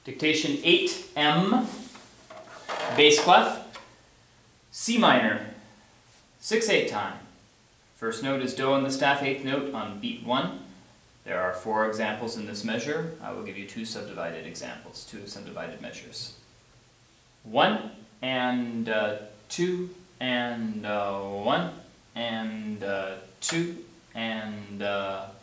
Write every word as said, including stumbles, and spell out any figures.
Dictation eight M, bass clef, C minor, six eight time. First note is Do on the staff eighth note on beat one. There are four examples in this measure. I will give you two subdivided examples, two subdivided measures. One and uh, two and uh, one and uh, two and uh,